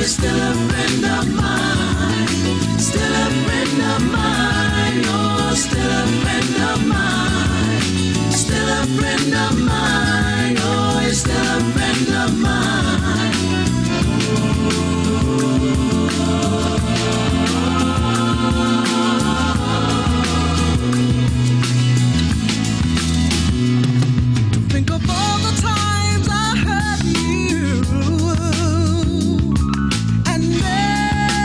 still a friend of mine. Still a friend of mine. Oh, still a friend of mine. Still a friend of mine. Oh, you're still a friend of mine. Think of all the times I hurt you, and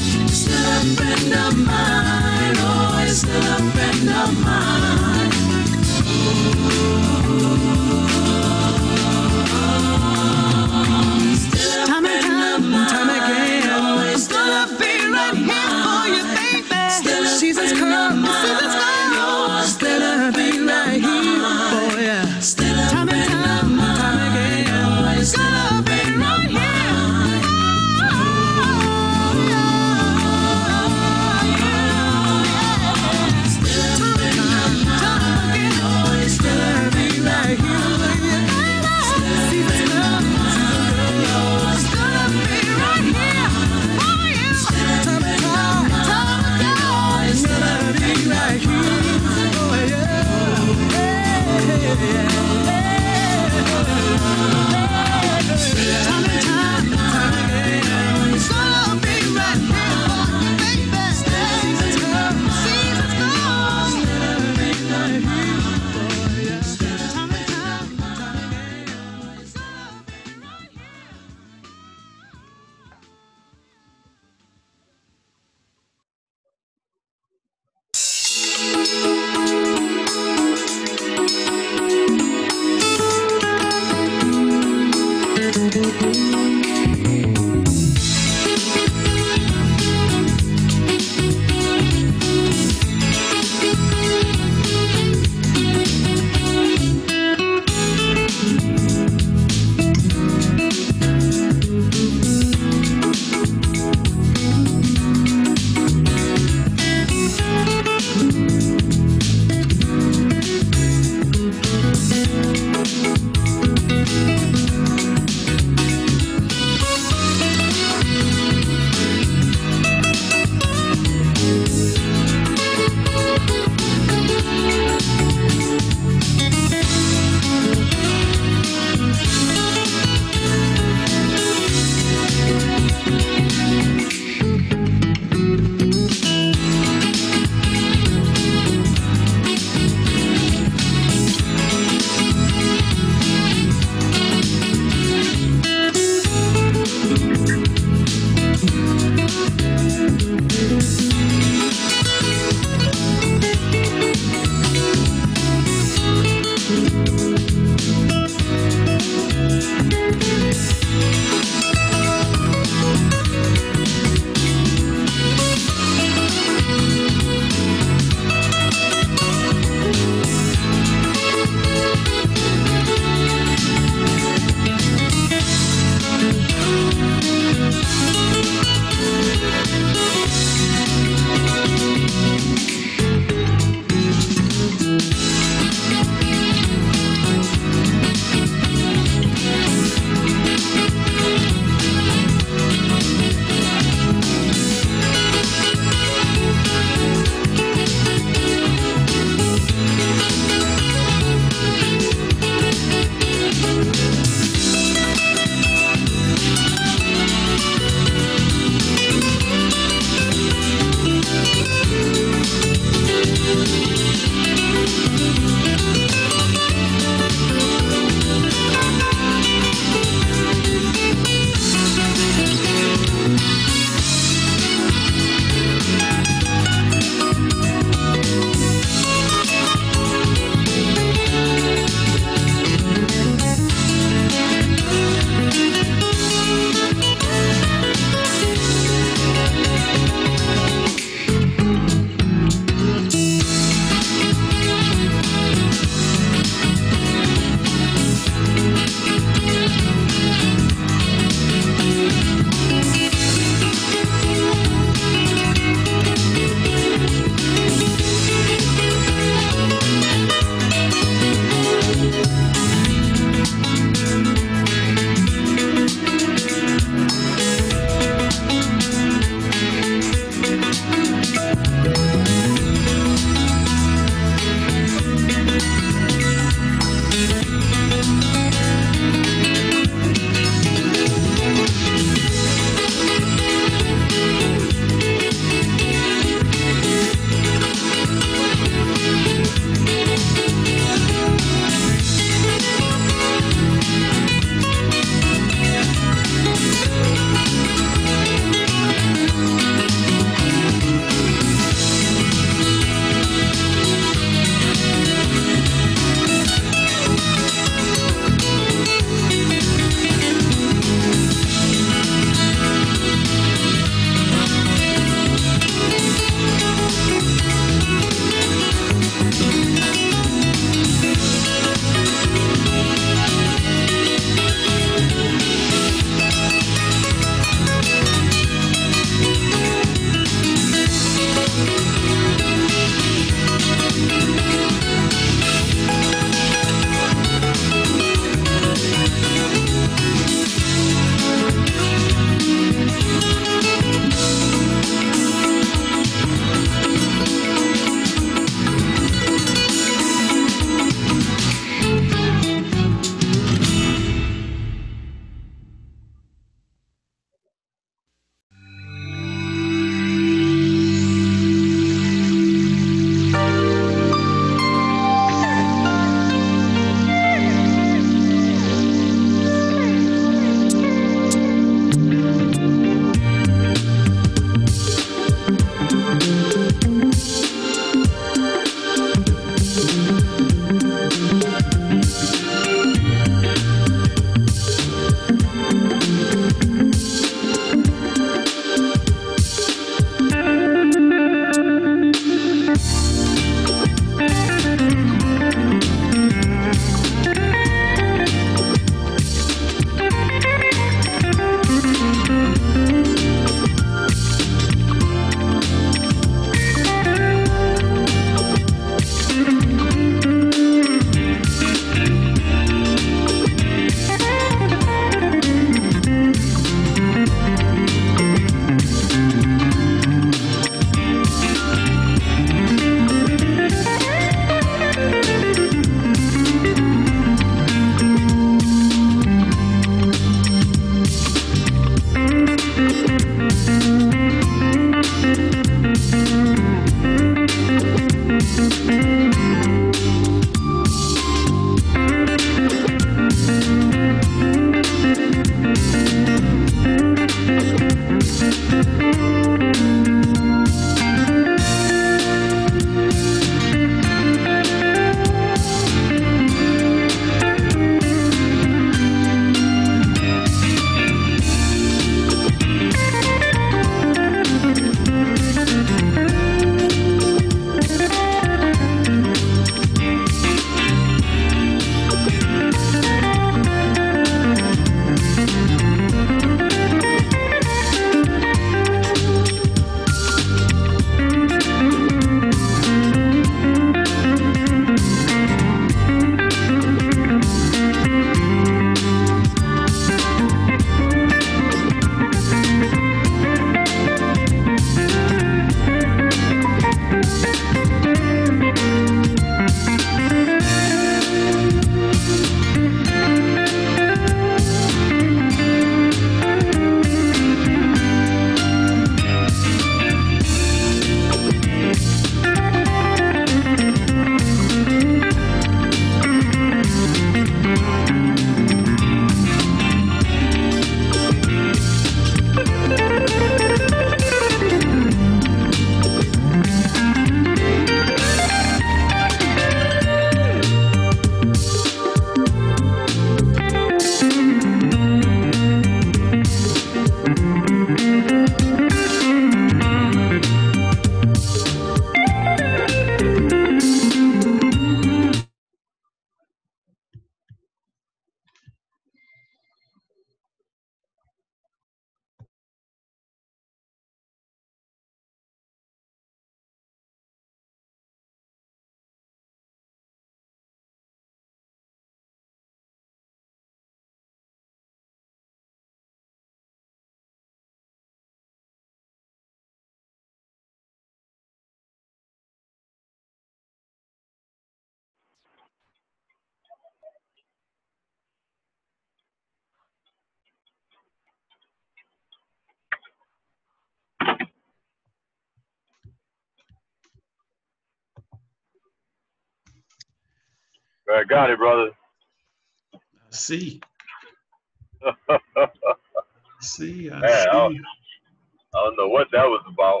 I got it, brother. I see. Man, See, I I see. don't know what that was about.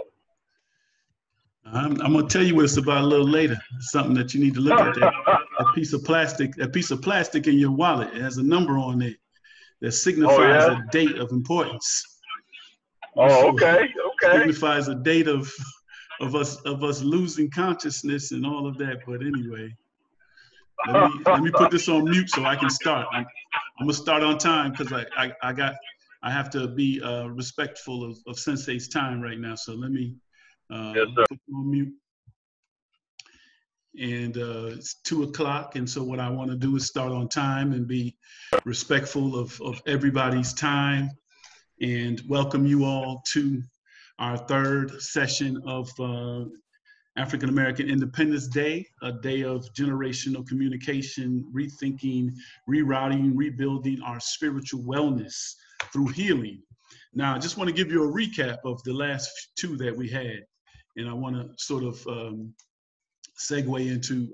I'm gonna tell you what it's about a little later. It's something that you need to look at. That piece of plastic in your wallet. It has a number on it that Oh signifies yeah. a date of importance. Oh, So okay, okay. signifies a date of us losing consciousness and all of that. But anyway, let me put this on mute so I can start. I'm gonna start on time because I have to be respectful of Sensei's time right now. So let me Yes, sir. put you on mute. And it's 2 o'clock, and so what I want to do is start on time and be respectful of everybody's time, and welcome you all to our third session of African American Independence Day, a day of generational communication, rethinking, rerouting, rebuilding our spiritual wellness through healing. Now, I just want to give you a recap of the last two that we had, and I want to sort of segue into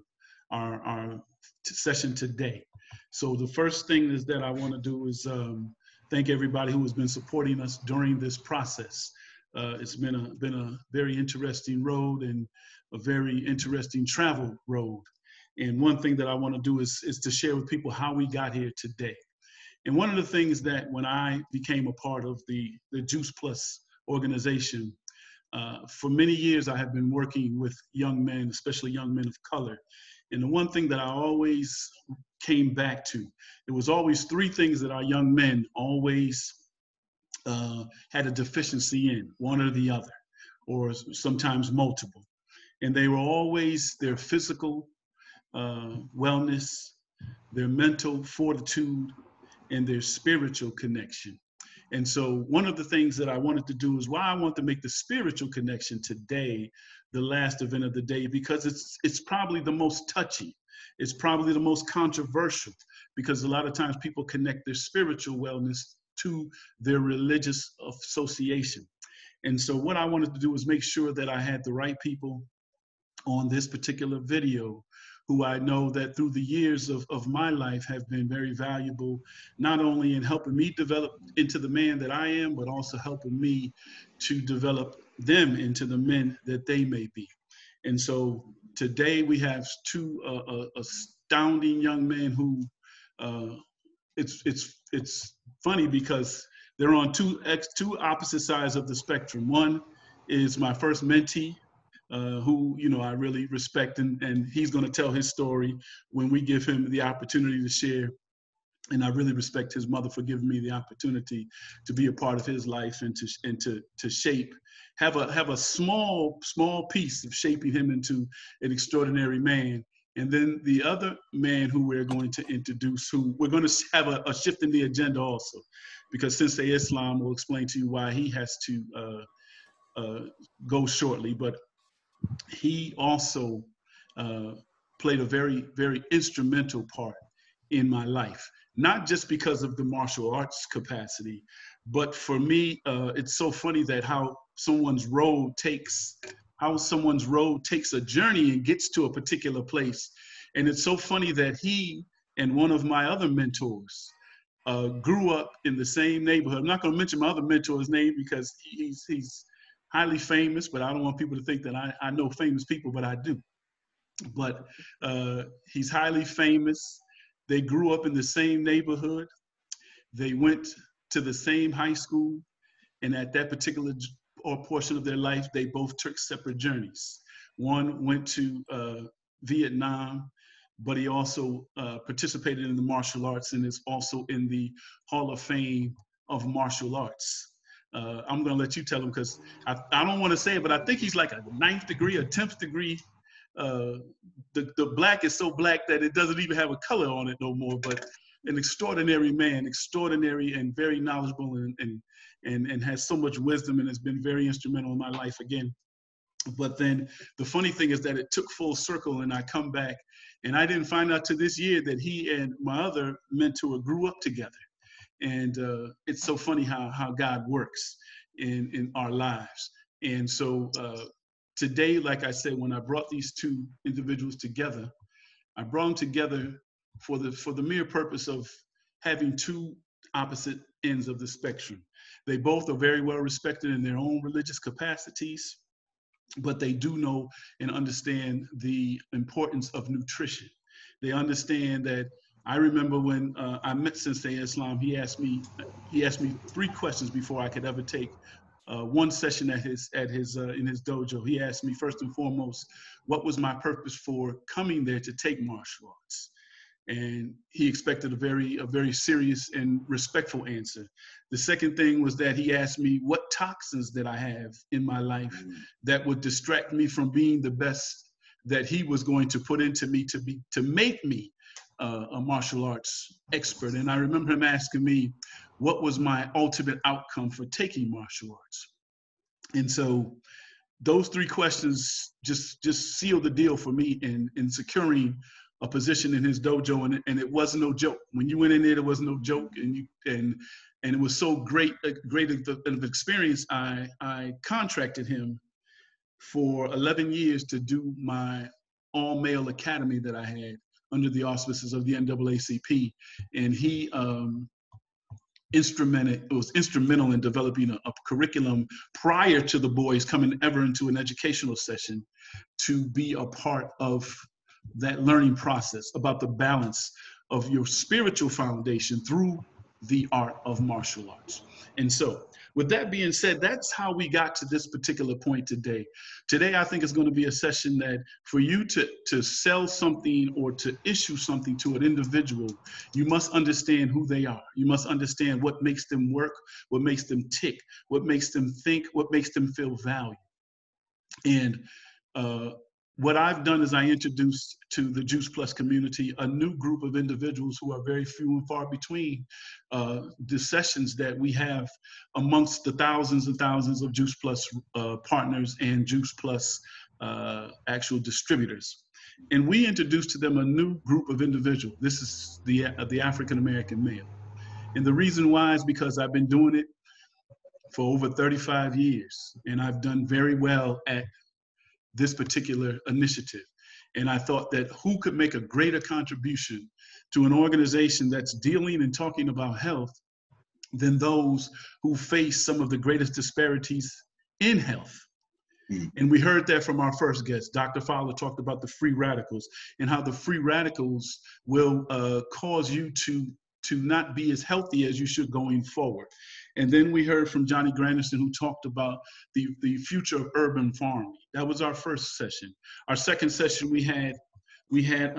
our session today. So the first thing is that I want to do is thank everybody who has been supporting us during this process. It's been a very interesting road and a very interesting travel road. And one thing that I want to do is to share with people how we got here today. And one of the things that when I became a part of the Juice Plus organization, for many years, I have been working with young men, especially young men of color. And the one thing that I always came back to, it was always three things that our young men always had a deficiency in, one or the other, or sometimes multiple. And they were always their physical wellness, their mental fortitude, and their spiritual connection. And so one of the things that I wanted to do is why I want to make the spiritual connection today the last event of the day, because it's probably the most touchy. It's probably the most controversial, because a lot of times people connect their spiritual wellness to their religious association. And so what I wanted to do was make sure that I had the right people on this particular video who I know that through the years of my life have been very valuable, not only in helping me develop into the man that I am, but also helping me to develop them into the men that they may be. And so today we have two astounding young men who it's funny because they're on two opposite sides of the spectrum. One is my first mentee, who I really respect, and he's going to tell his story when we give him the opportunity to share. And I really respect his mother for giving me the opportunity to be a part of his life and to shape, have a small piece of shaping him into an extraordinary man. And then the other man who we're going to introduce, who we're going to have a shift in the agenda also, because Sensei Islam will explain to you why he has to go shortly. But he also played a very, very instrumental part in my life, not just because of the martial arts capacity, but for me, it's so funny that how someone's road takes a journey and gets to a particular place. And it's so funny that he and one of my other mentors grew up in the same neighborhood. I'm not going to mention my other mentor's name because he's highly famous, but I don't want people to think that I know famous people, but I do. But he's highly famous. They grew up in the same neighborhood. They went to the same high school. And at that particular portion of their life, they both took separate journeys. One went to Vietnam, but he also participated in the martial arts and is also in the Hall of Fame of Martial Arts. I'm going to let you tell him because I don't want to say it, but I think he's like a 9th degree or 10th degree. The black is so black that it doesn't even have a color on it no more, but an extraordinary man, extraordinary and very knowledgeable and has so much wisdom and has been very instrumental in my life again. But then the funny thing is that it took full circle and I come back and I didn't find out to this year that he and my other mentor grew up together. And it's so funny how God works in our lives. And so today, like I said, when I brought these two individuals together, I brought them together for the mere purpose of having two opposite ends of the spectrum. They both are very well respected in their own religious capacities, but they do know and understand the importance of nutrition. They understand that. I remember when I met Sensei Islam, he asked me 3 questions before I could ever take one session in his dojo. He asked me first and foremost, what was my purpose for coming there to take martial arts? And he expected a very serious and respectful answer. The second thing was that he asked me what toxins that I have in my life that would distract me from being the best that he was going to put into me to make me a martial arts expert. And I remember him asking me what was my ultimate outcome for taking martial arts. And so those 3 questions just sealed the deal for me in securing a position in his dojo, and it was no joke. When you went in there was no joke, and it was so great of experience. I contracted him for 11 years to do my all-male academy that I had under the auspices of the NAACP, and he was instrumental in developing a curriculum prior to the boys coming ever into an educational session to be a part of that learning process about the balance of your spiritual foundation through the art of martial arts. And so with that being said, that's how we got to this particular point today. Today, I think it's going to be a session that for you to sell something or to issue something to an individual, you must understand who they are. You must understand what makes them work, what makes them tick, what makes them think, what makes them feel valued. And what I've done is I introduced to the Juice Plus community a new group of individuals who are very few and far between, the sessions that we have amongst the thousands and thousands of Juice Plus partners and Juice Plus actual distributors. And we introduced to them a new group of individuals. This is the African-American male. And the reason why is because I've been doing it for over 35 years, and I've done very well at this particular initiative. And I thought that who could make a greater contribution to an organization that's dealing and talking about health than those who face some of the greatest disparities in health. And we heard that from our first guest. Dr. Fowler talked about the free radicals and how the free radicals will cause you to not be as healthy as you should going forward. And then we heard from Johnny Granderson, who talked about the future of urban farming. That was our first session. Our second session, we had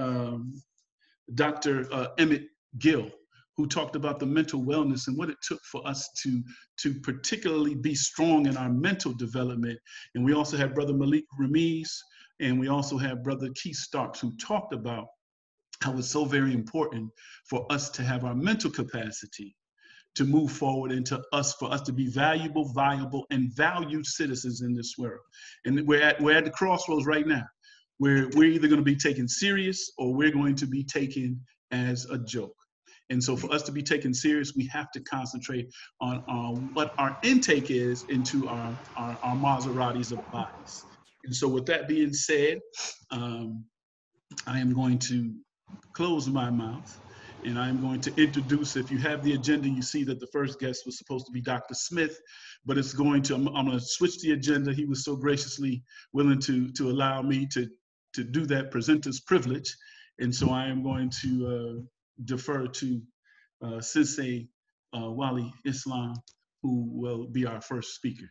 Dr. Emmett Gill, who talked about the mental wellness and what it took for us to particularly be strong in our mental development. And we also had Brother Malik Ramiz, and we also had Brother Keith Starks, who talked about how it's so very important for us to have our mental capacity to move forward and for us to be valuable, viable, and valued citizens in this world. And we're at the crossroads right now, where we're either going to be taken serious or we're going to be taken as a joke. And so for us to be taken serious, we have to concentrate on what our intake is into our Maseratis of bodies. And so with that being said, I am going to close my mouth. And I'm going to introduce, if you have the agenda, you see that the first guest was supposed to be Dr. Smith, but it's going to, I'm going to switch the agenda. He was so graciously willing to allow me to do that presenter's privilege. And so I am going to defer to Sensei Wali Islam, who will be our first speaker.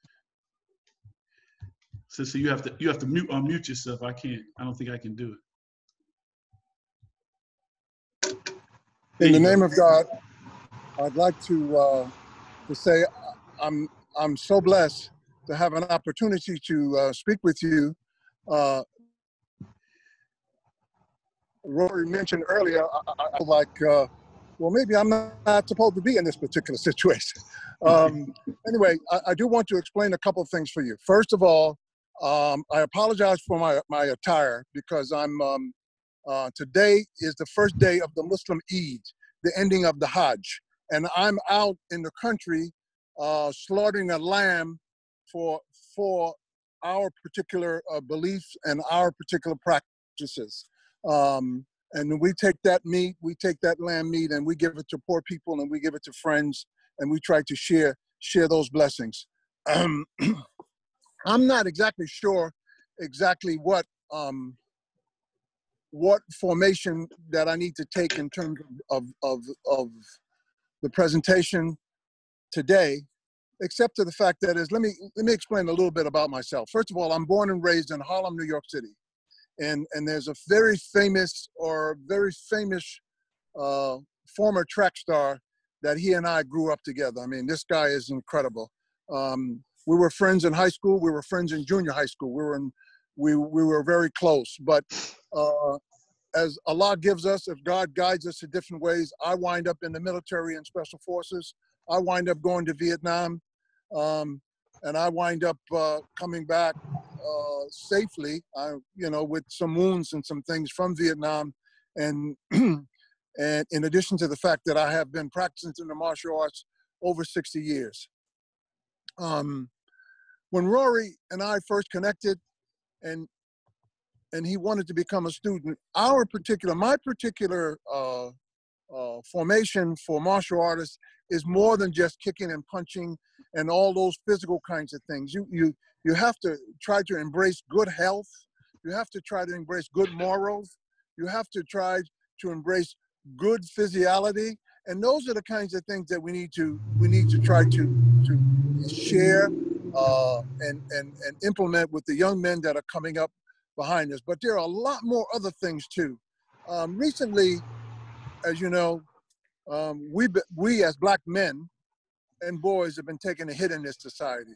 Sensei, you have to unmute yourself. I don't think I can do it. In the name of God, I'd like to say I'm so blessed to have an opportunity to speak with you. Rory mentioned earlier, I feel like, well, maybe I'm not supposed to be in this particular situation. Anyway, I do want to explain a couple of things for you. First of all, I apologize for my attire because today is the first day of the Muslim Eid, the ending of the Hajj. And I'm out in the country slaughtering a lamb for our particular beliefs and our particular practices. And then we take that meat, we take that lamb meat, and we give it to poor people, and we give it to friends, and we try to share those blessings. I'm not exactly sure exactly what formation that I need to take in terms of the presentation today, except to the fact that let me explain a little bit about myself. First of all, I'm born and raised in Harlem, New York City. And there's a very famous former track star that he and I grew up together. I mean, this guy is incredible. We were friends in high school. We were friends in junior high school. We were very close. But as Allah gives us, if God guides us in different ways, I wind up in the military and special forces. I wind up going to Vietnam, and I wind up coming back safely, with some wounds and some things from Vietnam. And and in addition to the fact that I have been practicing in the martial arts over 60 years. When Rory and I first connected and he wanted to become a student, my particular formation for martial artists is more than just kicking and punching and all those physical kinds of things. You have to try to embrace good health. You have to try to embrace good morals. You have to try to embrace good physiology. And those are the kinds of things that we need to try to share and implement with the young men that are coming up behind us. But there are a lot more other things too. Recently, as you know, we as Black men and boys have been taking a hit in this society.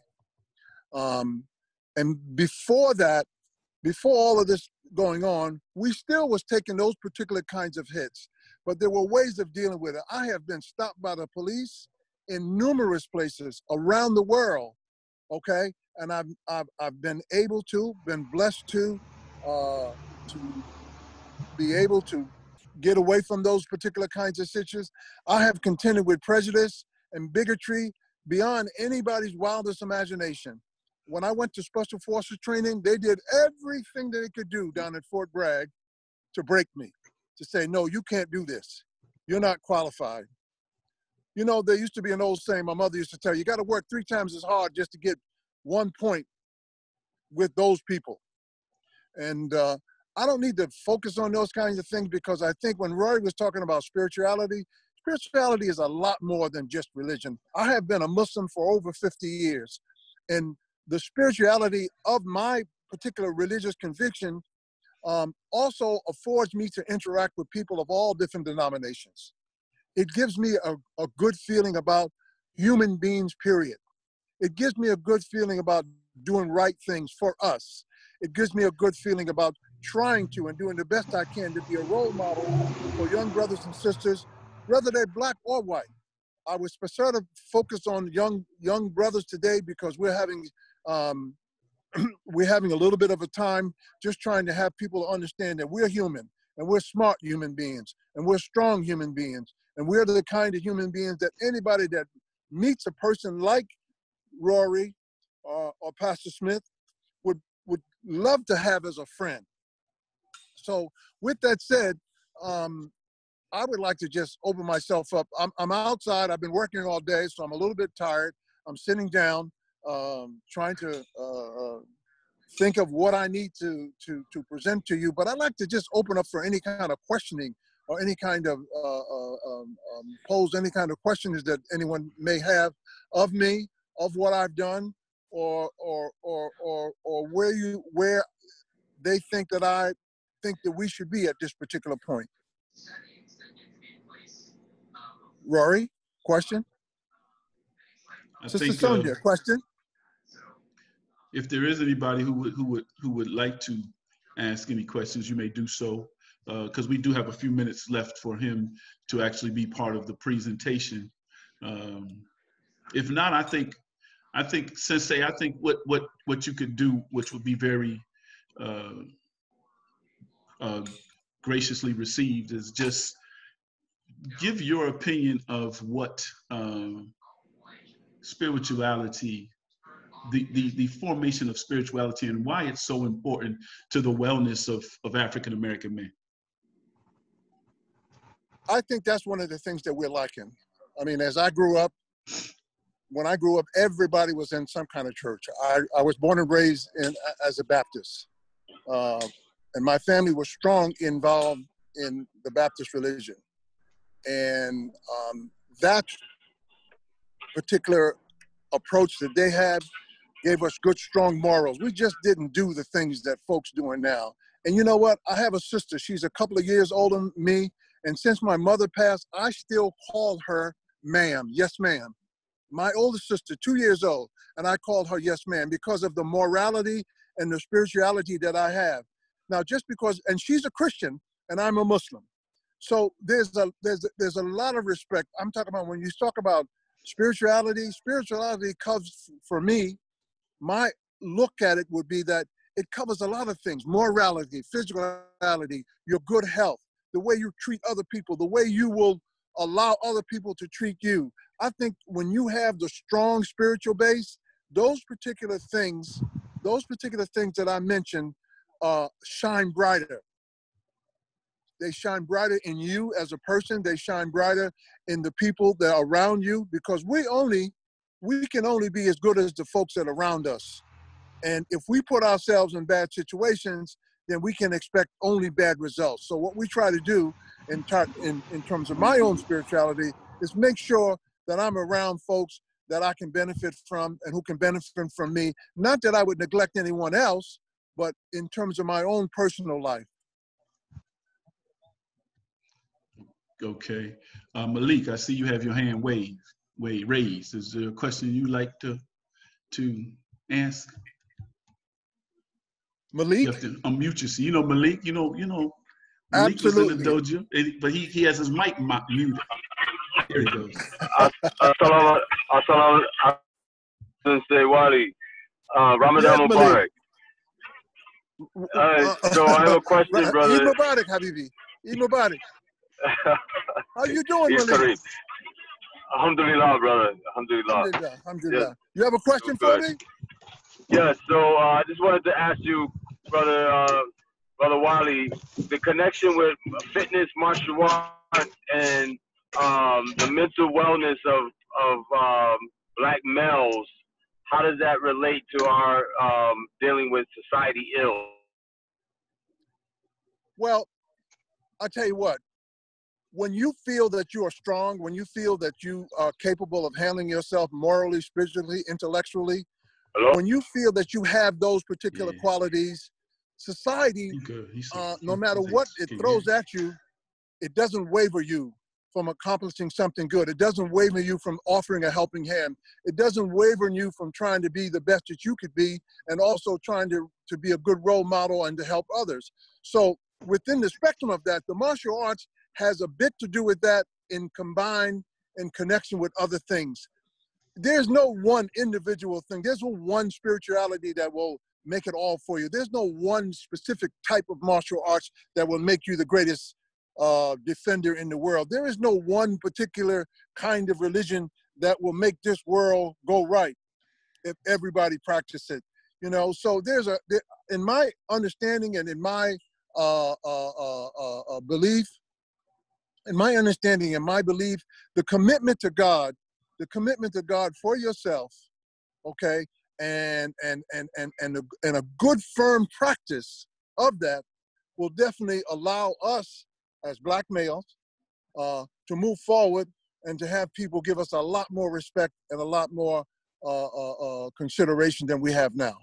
And before that, before all of this going on, we still was taking those particular kinds of hits, but there were ways of dealing with it. I have been stopped by the police in numerous places around the world, okay? And I've been blessed to be able to get away from those particular kinds of situations. I have contended with prejudice and bigotry beyond anybody's wildest imagination. When I went to Special Forces training, they did everything that they could do down at Fort Bragg to break me, to say, no, you can't do this. You're not qualified. You know, there used to be an old saying my mother used to tell you got to work 3 times as hard just to get 1 point with those people. And I don't need to focus on those kinds of things, because I think when Rory was talking about spirituality is a lot more than just religion. I have been a Muslim for over 50 years. And the spirituality of my particular religious conviction also affords me to interact with people of all different denominations. It gives me a good feeling about human beings, period. It gives me a good feeling about doing right things for us. It gives me a good feeling about trying to and doing the best I can to be a role model for young brothers and sisters, whether they're Black or white. I was sort of focused on young brothers today because we're having a little bit of a time just trying to have people understand that we're human, and we're smart human beings, and we're strong human beings, and we're the kind of human beings that anybody that meets a person like Rory or Pastor Smith would love to have as a friend. So with that said, I would like to just open myself up. I'm outside. I've been working all day, so I'm a little bit tired. I'm sitting down, trying to think of what I need to present to you. But I'd like to just open up for any kind of questioning or any kind of pose any kind of questions that anyone may have of me, of what I've done, or where they think that we should be at this particular point. Rory, question? Sister Sonia, question? If there is anybody who would like to ask any questions, you may do so, because we do have a few minutes left for him to actually be part of the presentation. If not, I think Sensei, I think what you could do, which would be very graciously received, is just give your opinion of what spirituality, the formation of spirituality, and why it's so important to the wellness of African American men. I think that's one of the things that we're lacking. I mean, as I grew up, when I grew up, everybody was in some kind of church. I was born and raised as a Baptist. And my family was strong involved in the Baptist religion. And that particular approach that they had gave us good, strong morals. We just didn't do the things that folks doing now. And you know what? I have a sister. She's a couple of years older than me. And since my mother passed, I still call her ma'am. Yes, ma'am. My older sister, 2 years old, and I called her yes, ma'am, because of the morality and the spirituality that I have. Now, just because, and she's a Christian and I'm a Muslim. So there's a lot of respect. I'm talking about when you talk about spirituality covers, for me, my look at it would be that it covers a lot of things: morality, physicality, your good health, the way you treat other people, the way you will allow other people to treat you. I think when you have the strong spiritual base, those particular things that I mentioned shine brighter. They shine brighter in you as a person. They shine brighter in the people that are around you, because we can only be as good as the folks that are around us. And if we put ourselves in bad situations, then we can expect only bad results. So what we try to do in terms of my own spirituality is make sure that I'm around folks that I can benefit from and who can benefit from me. Not that I would neglect anyone else, but in terms of my own personal life. Okay. Malik, I see you have your hand raised. Is there a question you'd like to ask? Malik? You have to unmute yourself. You know Malik, you know Malik Absolutely. was in the dojo, but he has his mic muted. There he goes. Assalamu Sensei Wali. Ramadan Mubarak. So I have a question, brother. Eid Mubarak, Habibi. Eid Mubarak. How you doing, Malik? Alhamdulillah, brother. Alhamdulillah. Alhamdulillah. Yes. You have a question for me? Yeah, so I just wanted to ask you, brother Wali, the connection with fitness, martial arts, and the mental wellness of black males. How does that relate to our dealing with society ill? Well, I'll tell you what. When you feel that you are strong, when you feel that you are capable of handling yourself morally, spiritually, intellectually, when you feel that you have those particular qualities, society, no matter what it throws at you, it doesn't waver you from accomplishing something good. It doesn't waver you from offering a helping hand. It doesn't waver you from trying to be the best that you could be, and also trying to be a good role model and to help others. So within the spectrum of that, the martial arts has a bit to do with that in connection with other things. There's no one individual thing. There's no one spirituality that will make it all for you. There's no one specific type of martial arts that will make you the greatest defender in the world. There is no one particular kind of religion that will make this world go right if everybody practice it. You know, so in my understanding and in my belief, in my understanding and my belief, the commitment to God for yourself, okay, and a good firm practice of that will definitely allow us as black males to move forward and to have people give us a lot more respect and a lot more consideration than we have now.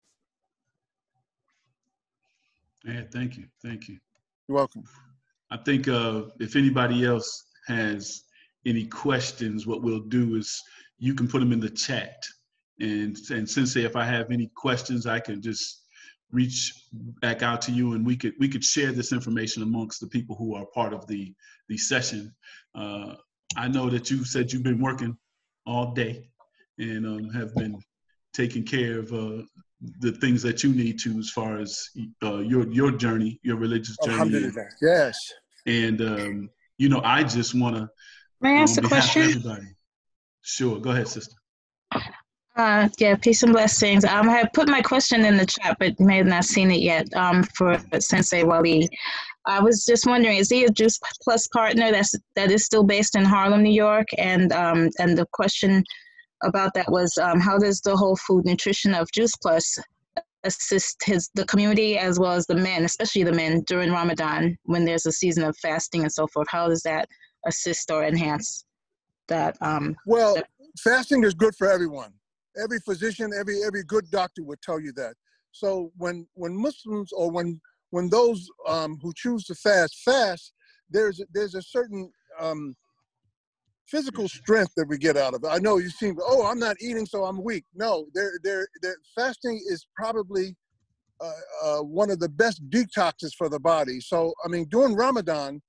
Yeah, thank you. You're welcome. I think if anybody else has any questions, what we'll do is you can put them in the chat. And Sensei, if I have any questions, I can just reach back out to you, and we could share this information amongst the people who are part of the session. I know that you said you've been working all day and have been taking care of the things that you need to as far as your journey, your religious journey. Alhamdulillah. Yes. And you know, I just want to. May I ask a question? Everybody. Sure, go ahead, sister. Yeah, peace and blessings. I have put my question in the chat, but may have not seen it yet. For Sensei Wali, I was just wondering, is he a Juice Plus partner that is still based in Harlem, New York? And the question about that was, how does the whole food nutrition of Juice Plus assist the community as well as the men, especially the men, during Ramadan when there's a season of fasting and so forth? How does that assist or enhance that? Well, fasting is good for everyone. Every physician, every good doctor would tell you that. So when Muslims, or when those who choose to fast, there's a certain physical strength that we get out of it. I know you seem, oh, I'm not eating, so I'm weak. No, fasting is probably one of the best detoxes for the body. So, I mean, during Ramadan,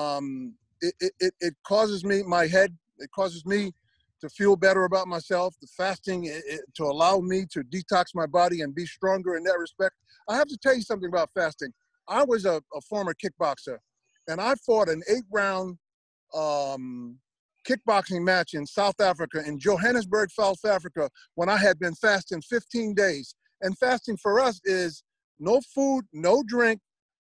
it causes me, it causes me to feel better about myself. The fasting, to allow me to detox my body and be stronger in that respect. I have to tell you something about fasting. I was a former kickboxer, and I fought an 8-round kickboxing match in South Africa, in Johannesburg, South Africa, when I had been fasting 15 days. And fasting for us is no food, no drink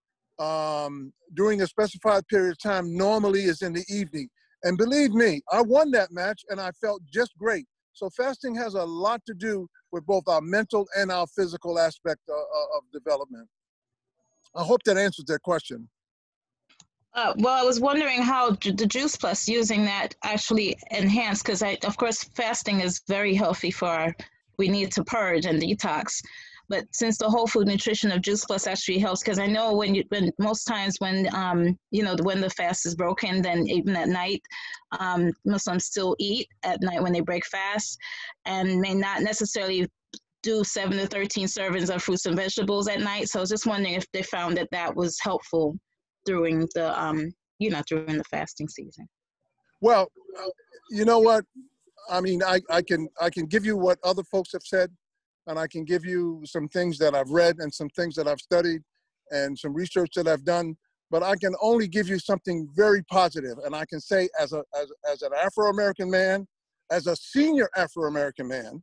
during a specified period of time. Normally is in the evening. And believe me, I won that match and I felt just great. So fasting has a lot to do with both our mental and our physical aspect of development. I hope that answers that question. Well, I was wondering how the Juice Plus using that actually enhanced, because of course, fasting is very healthy we need to purge and detox. But since the whole food nutrition of Juice Plus actually helps, because I know when most times when when the fast is broken, then even at night, Muslims still eat at night when they break fast, and may not necessarily do 7 to 13 servings of fruits and vegetables at night. So I was just wondering if they found that was helpful during the during the fasting season. Well, you know what? I mean, I can give you what other folks have said, and I can give you some things that I've read and some things that I've studied and some research that I've done, but I can only give you something very positive. And I can say as an Afro-American man, as a senior Afro-American man,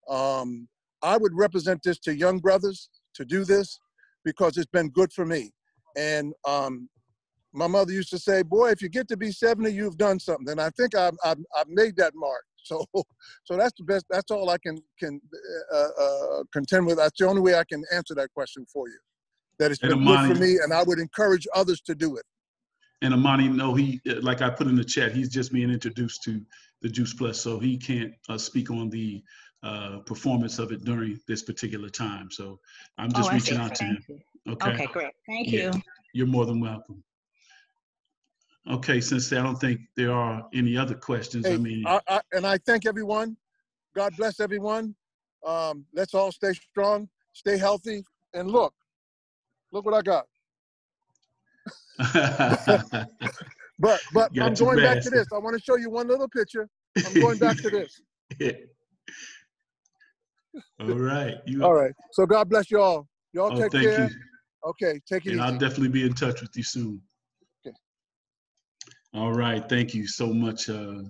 I would represent this to young brothers to do this because it's been good for me. And my mother used to say, boy, if you get to be 70, you've done something. And I think I've made that mark. So that's the best. That's all I can contend with. That's the only way I can answer that question for you. That it's been good for me, and I would encourage others to do it. And Amani, no, he, like I put in the chat, he's just being introduced to the Juice Plus, so he can't speak on the performance of it during this particular time. So I'm just reaching out to him. Okay, great. Thank you. You're more than welcome. Okay, since I don't think there are any other questions, hey, I mean. And I thank everyone. God bless everyone. Let's all stay strong, stay healthy, and look what I got. but I'm going back to this. I want to show you one little picture. I'm going back to this. All right. All right. So God bless you all. Y'all take care. You. Okay, take it easy. And I'll definitely be in touch with you soon. Okay. All right. Thank you so much.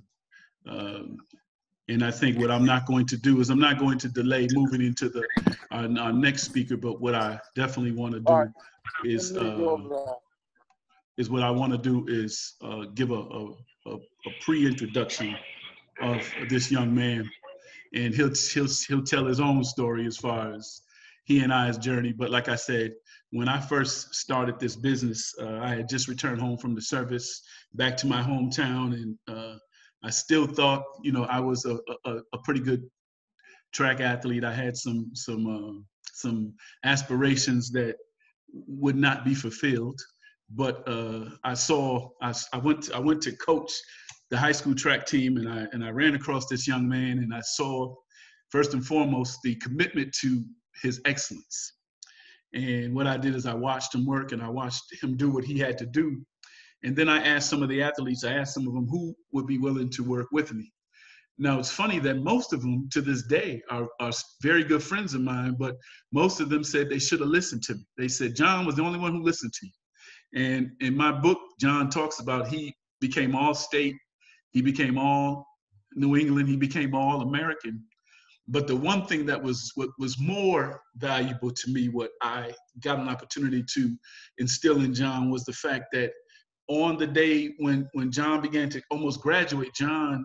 And I think what I'm not going to do is I'm not going to delay moving into our next speaker, but what I definitely want to do is what I want to do is give a pre-introduction of this young man, and he'll tell his own story as far as he and I's journey. But like I said, when I first started this business, I had just returned home from the service back to my hometown, and I still thought, I was a pretty good track athlete. I had some aspirations that would not be fulfilled, but I went to coach the high school track team, and I ran across this young man, and I saw first and foremost the commitment to his excellence. And what I did is I watched him work, and I watched him do what he had to do. And then I asked some of the athletes, I asked some of them who would be willing to work with me. Now, it's funny that most of them to this day are very good friends of mine, but most of them said they should have listened to me. They said, John was the only one who listened to you. And in my book, John talks about he became all state, he became all New England, he became all American. But the one thing that was what was more valuable to me, what I got an opportunity to instill in John, was the fact that on the day when John began to almost graduate, John,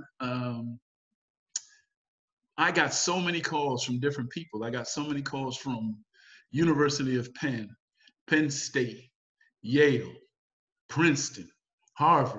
I got so many calls from different people. I got so many calls from University of Penn, Penn State, Yale, Princeton, Harvard,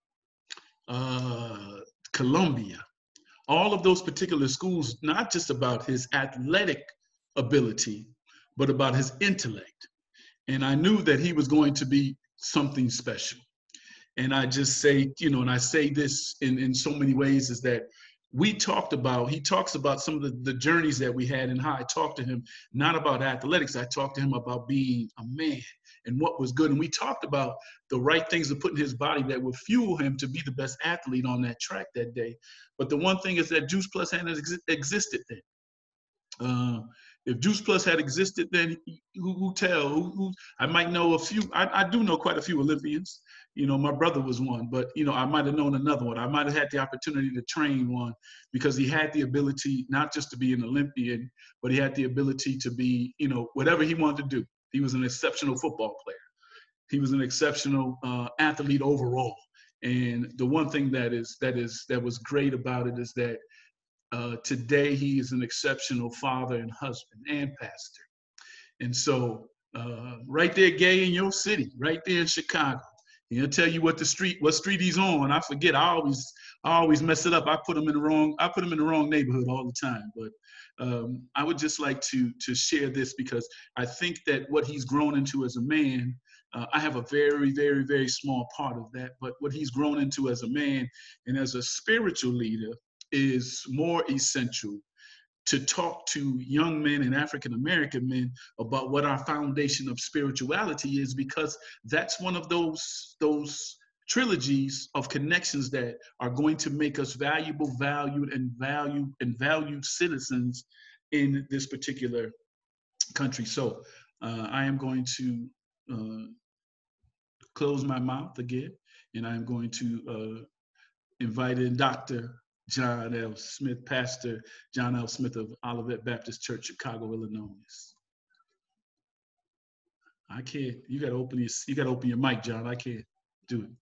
Columbia, all of those particular schools, not just about his athletic ability, but about his intellect. And I knew that he was going to be something special. And I just say, you know, and I say this in so many ways, is that he talks about some of the journeys that we had and how I talked to him, not about athletics. I talked to him about being a man and what was good. And we talked about the right things to put in his body that would fuel him to be the best athlete on that track that day. But the one thing is that Juice Plus hadn't existed then. If Juice Plus had existed then, who I might know a few. I do know quite a few Olympians. You know, my brother was one, but, you know, I might have known another one. I might have had the opportunity to train one, because he had the ability not just to be an Olympian, but he had the ability to be, you know, whatever he wanted to do. He was an exceptional football player. He was an exceptional athlete overall. And the one thing that was great about it is that today he is an exceptional father and husband and pastor. And so right there, Gay, in your city, right there in Chicago, he'll tell you what street he's on. I forget. I always mess it up. I put him in the wrong neighborhood all the time. But I would just like to share this, because I think that what he's grown into as a man, I have a very, very, very small part of that. But what he's grown into as a man and as a spiritual leader is more essential to talk to young men and African-American men about what our foundation of spirituality is, because that's one of those trilogies of connections that are going to make us valuable, valued citizens in this particular country. So I am going to close my mouth again, and I'm going to invite in Dr. John L. Smith, Pastor John L. Smith of Olivet Baptist Church, Chicago, Illinois. I can't. You got to open your mic, John. I can't do it.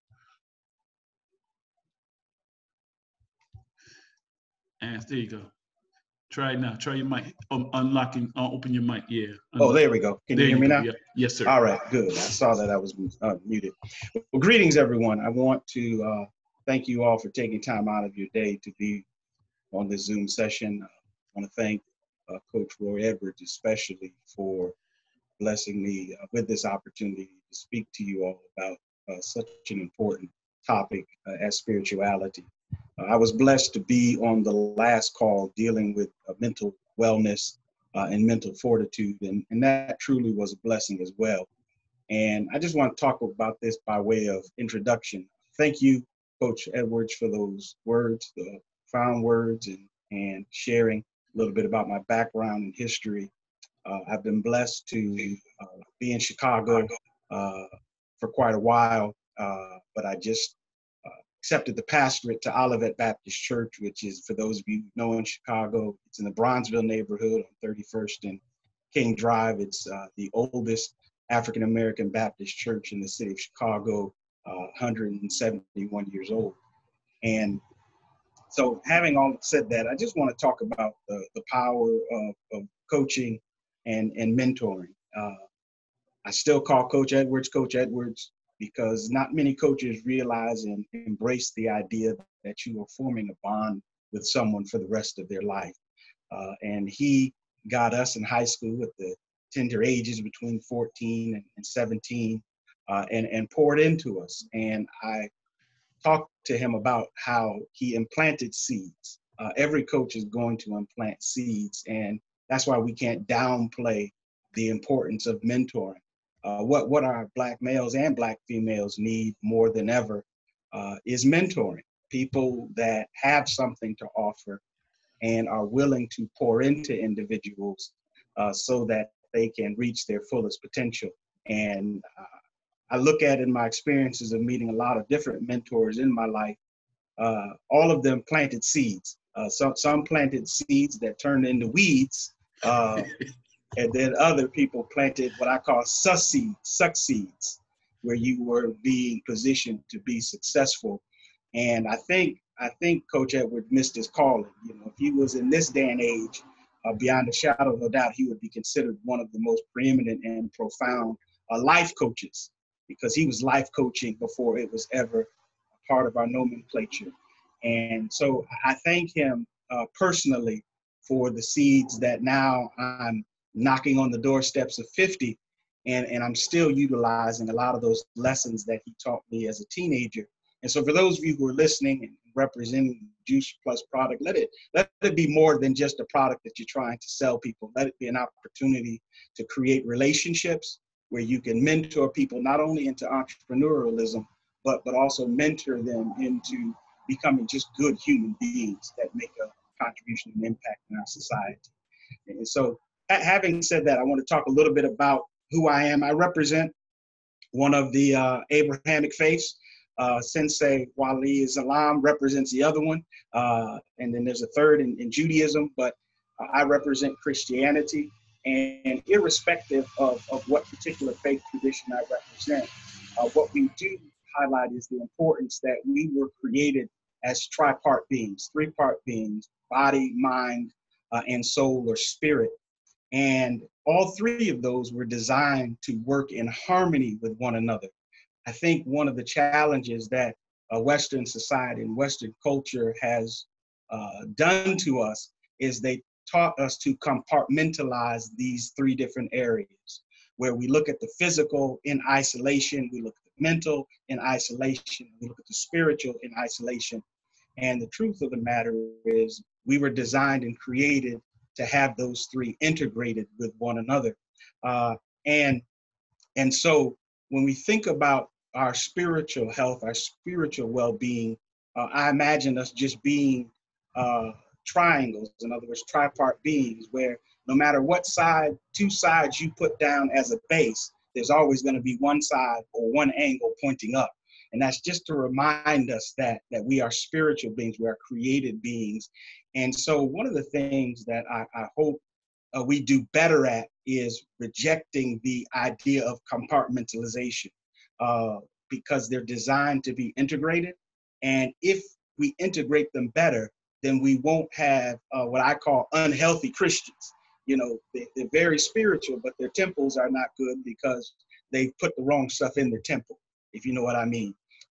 And there you go. Try it now. Try your mic. Open your mic. Yeah. Oh, there we go. Can you hear me now? Yeah. Yes, sir. All right, good. I saw that I was muted. Well, greetings, everyone. I want to thank you all for taking time out of your day to be on this Zoom session. I want to thank Coach Roy Edwards especially for blessing me with this opportunity to speak to you all about such an important topic as spirituality. I was blessed to be on the last call dealing with mental wellness and mental fortitude, and that truly was a blessing as well. And I just want to talk about this by way of introduction. Thank you, Coach Edwards, for those words, the profound words, and sharing a little bit about my background and history. I've been blessed to be in Chicago for quite a while, but I just accepted the pastorate to Olivet Baptist Church, which is, for those of you who know, in Chicago, it's in the Bronzeville neighborhood on 31st and King Drive. It's the oldest African-American Baptist church in the city of Chicago, 171 years old. And so, having all said that, I just want to talk about the power of coaching and mentoring. I still call Coach Edwards because not many coaches realize and embrace the idea that you are forming a bond with someone for the rest of their life. And he got us in high school at the tender ages between 14 and 17 and poured into us. And I talked to him about how he implanted seeds. Every coach is going to implant seeds, and that's why we can't downplay the importance of mentoring. What our Black males and Black females need more than ever is mentoring. People that have something to offer and are willing to pour into individuals so that they can reach their fullest potential. And I look at, in my experiences of meeting a lot of different mentors in my life, all of them planted seeds Some planted seeds that turned into weeds, and then other people planted what I call suck seeds, where you were being positioned to be successful. And I think Coach Edwards missed his calling. You know, if he was in this day and age, beyond a shadow of a doubt, he would be considered one of the most preeminent and profound life coaches, because he was life coaching before it was ever a part of our nomenclature. And so I thank him personally for the seeds that now I'm knocking on the doorsteps of 50, and I'm still utilizing a lot of those lessons that he taught me as a teenager. And so for those of you who are listening and representing the Juice Plus product, let it be more than just a product that you're trying to sell people. Let it be an opportunity to create relationships where you can mentor people not only into entrepreneurialism, but also mentor them into becoming just good human beings that make a contribution and impact in our society. And so having said that, I want to talk a little bit about who I am. I represent one of the Abrahamic faiths. Sensei Wali Islam represents the other one. And then there's a third in Judaism, but I represent Christianity. And irrespective of what particular faith tradition I represent, what we do highlight is the importance that we were created as tripart beings, three-part beings, body, mind, and soul or spirit. And all three of those were designed to work in harmony with one another. I think one of the challenges that Western society and Western culture has done to us is they taught us to compartmentalize these three different areas, where we look at the physical in isolation, we look at the mental in isolation, we look at the spiritual in isolation. And the truth of the matter is we were designed and created to have those three integrated with one another. And so when we think about our spiritual health, our spiritual well-being, I imagine us just being triangles, in other words, tripart beings, where no matter what side, two sides you put down as a base, there's always going to be one side or one angle pointing up. And that's just to remind us that we are spiritual beings, we are created beings. And so one of the things that I hope we do better at is rejecting the idea of compartmentalization, because they're designed to be integrated. And if we integrate them better, then we won't have what I call unhealthy Christians. You know, they're very spiritual, but their temples are not good because they put the wrong stuff in their temple, if you know what I mean.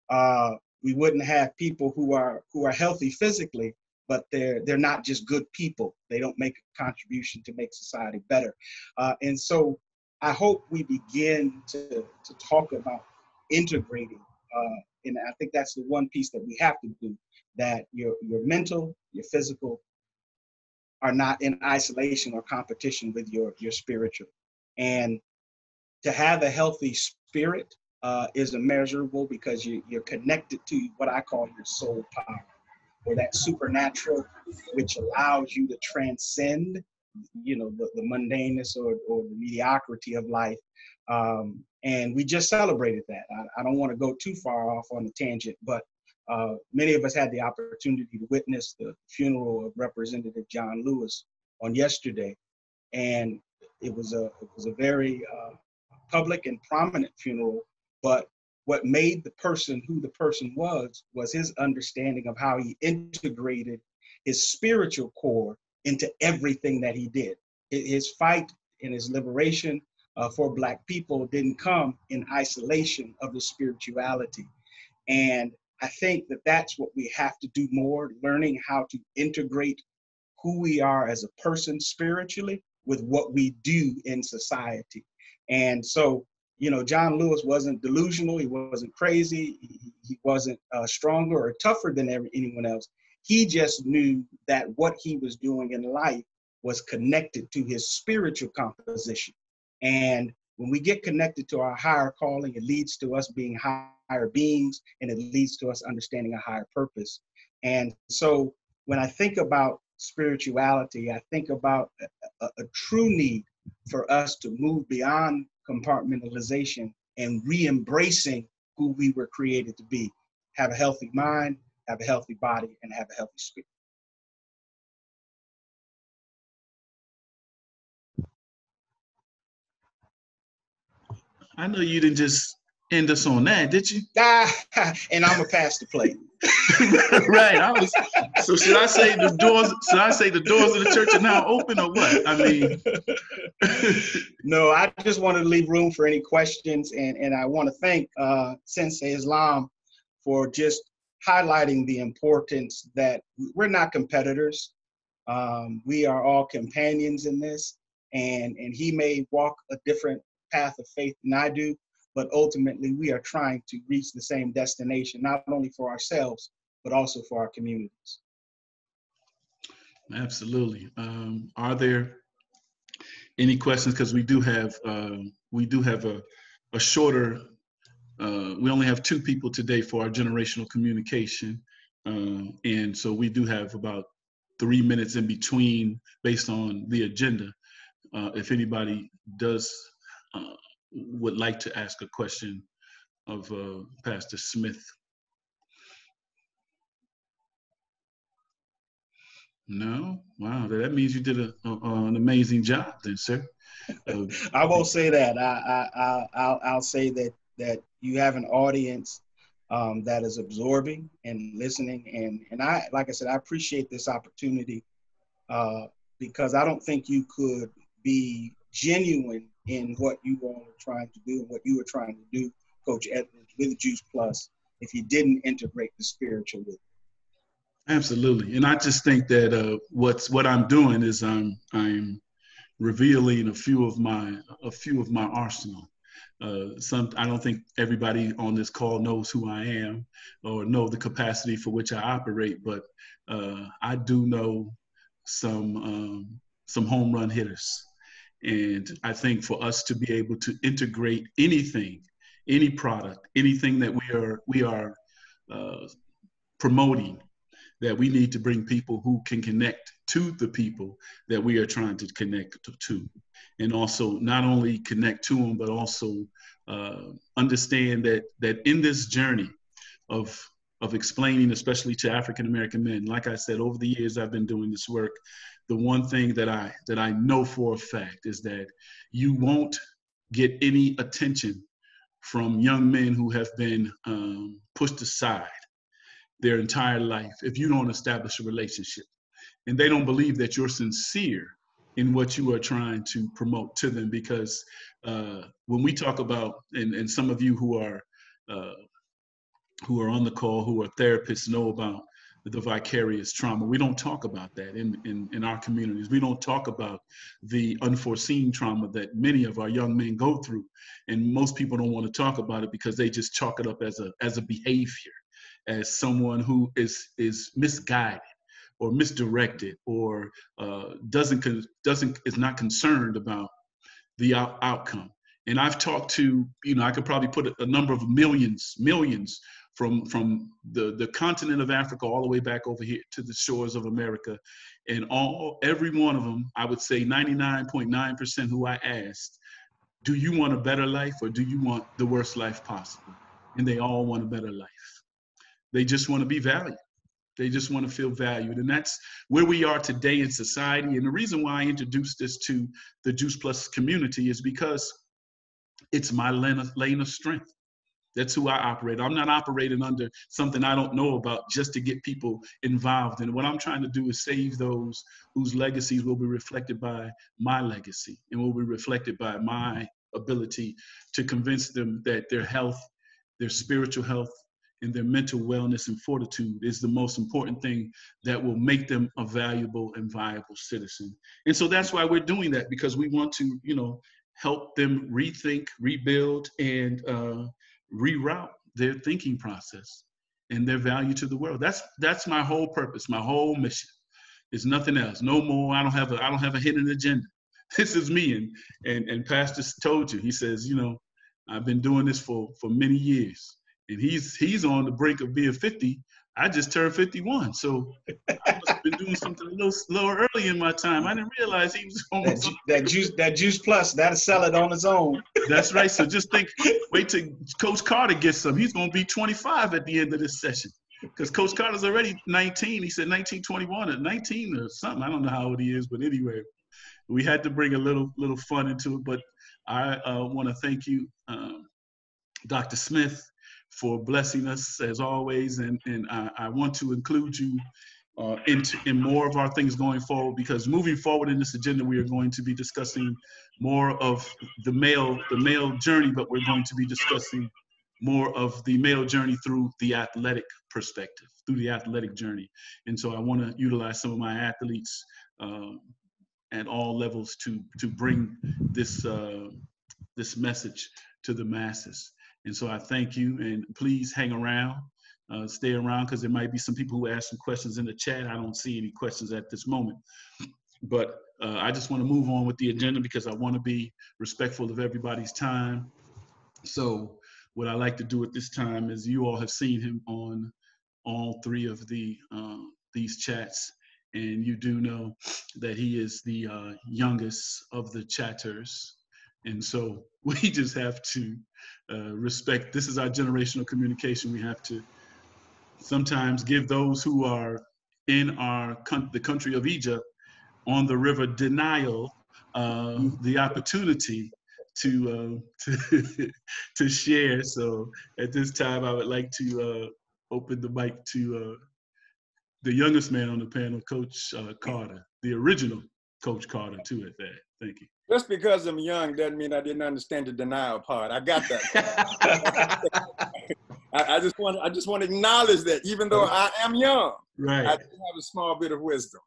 We wouldn't have people who are healthy physically, but they're not just good people. They don't make a contribution to make society better. And so I hope we begin to talk about integrating. And I think that's the one piece that we have to do, that your mental, your physical are not in isolation or competition with your spiritual. And to have a healthy spirit is immeasurable, because you're connected to what I call your soul power, or that supernatural, which allows you to transcend, you know, the mundaneness or the mediocrity of life. And we just celebrated that. I don't want to go too far off on the tangent, but many of us had the opportunity to witness the funeral of Representative John Lewis on yesterday. And it was a very public and prominent funeral, but what made the person who the person was his understanding of how he integrated his spiritual core into everything that he did. His fight and his liberation for Black people didn't come in isolation of his spirituality. And I think that that's what we have to do more, learning how to integrate who we are as a person spiritually with what we do in society. And so, you know, John Lewis wasn't delusional, he wasn't crazy, he wasn't stronger or tougher than anyone else. He just knew that what he was doing in life was connected to his spiritual composition. And when we get connected to our higher calling, it leads to us being higher beings, and it leads to us understanding a higher purpose. And so when I think about spirituality, I think about a true need for us to move beyond compartmentalization and re-embracing who we were created to be. Have a healthy mind, have a healthy body, and have a healthy spirit. I know you didn't just end us on that, did you? And I'm a pass the plate. Right. So should I say the doors? Should I say the doors of the church are now open, or what? I mean, no. I just want to leave room for any questions, and I want to thank Sensei Islam for just highlighting the importance that we're not competitors. We are all companions in this, and he may walk a different path of faith than I do, but ultimately we are trying to reach the same destination, not only for ourselves, but also for our communities. Absolutely. Are there any questions? Because we do have a shorter. We only have 2 people today for our generational communication, and so we do have about 3 minutes in between based on the agenda. If anybody would like to ask a question of Pastor Smith. No? Wow, that means you did an amazing job then, sir. I won't say that. I'll say that you have an audience that is absorbing and listening. And I, like I said, I appreciate this opportunity because I don't think you could be genuine in what you all are trying to do and what you were trying to do, Coach Edwards, with Juice Plus, if you didn't integrate the spiritual with it. Absolutely. And I just think that what I'm doing is I'm revealing a few of my arsenal. I don't think everybody on this call knows who I am or know the capacity for which I operate, but I do know some home run hitters. And I think for us to be able to integrate anything, any product, anything that we are promoting, that we need to bring people who can connect to the people that we are trying to connect to. And also not only connect to them, but also understand that in this journey of explaining, especially to African-American men, like I said, over the years I've been doing this work, the one thing that I know for a fact is that you won't get any attention from young men who have been pushed aside their entire life if you don't establish a relationship. And they don't believe that you're sincere in what you are trying to promote to them, because when we talk about, and some of you who are on the call, who are therapists, know about the vicarious trauma. We don't talk about that in our communities. We don't talk about the unforeseen trauma that many of our young men go through. And most people don't want to talk about it because they just chalk it up as a behavior, as someone who is misguided or misdirected or is not concerned about the outcome. And I've talked to, I could probably put a number of millions from the continent of Africa all the way back over here to the shores of America. And every one of them, I would say 99.9% who I asked, do you want a better life or do you want the worst life possible? And they all want a better life. They just want to be valued. They just want to feel valued. And that's where we are today in society. And the reason why I introduced this to the Juice Plus community is because it's my lane of strength. That's who I operate. I'm not operating under something I don't know about just to get people involved. And what I'm trying to do is save those whose legacies will be reflected by my legacy and will be reflected by my ability to convince them that their health, their spiritual health, and their mental wellness and fortitude is the most important thing that will make them a valuable and viable citizen. And so that's why we're doing that, because we want to, help them rethink, rebuild, and reroute their thinking process and their value to the world. That's my whole purpose, my whole mission. It's nothing else. No more. I don't have a hidden agenda. This is me. And Pastor told you. He says, I've been doing this for many years. And he's on the brink of being 50. I just turned 51. So I must have been doing something a little early in my time. I didn't realize he was going that Juice Plus, that'll sell it on its own. That's right. So just wait till Coach Carter gets some. He's going to be 25 at the end of this session, because Coach Carter's already 19. He said 1921 or 19 or something. I don't know how old he is, but anyway, we had to bring a little fun into it. But I want to thank you, Dr. Smith, for blessing us as always, and I want to include you in more of our things going forward, because moving forward in this agenda, we are going to be discussing more of the male journey, but we're going to be discussing more of the male journey through the athletic perspective, through the athletic journey. And so I want to utilize some of my athletes at all levels to bring this this message to the masses. And so I thank you, and please hang around. Stay around, because there might be some people who ask some questions in the chat. I don't see any questions at this moment, but I just want to move on with the agenda because I want to be respectful of everybody's time. So what I like to do at this time is, you all have seen him on all three of these chats, and you do know that he is the youngest of the chatters. And so we just have to respect, this is our generational communication. We have to sometimes give those who are in the country of Egypt on the river Denial the opportunity to share. So at this time, I would like to open the mic to the youngest man on the panel, Coach Carter, the original Coach Carter too at that. Thank you. Just because I'm young doesn't mean I didn't understand the denial part. I got that. I just want to acknowledge that even though I am young, right, I do have a small bit of wisdom.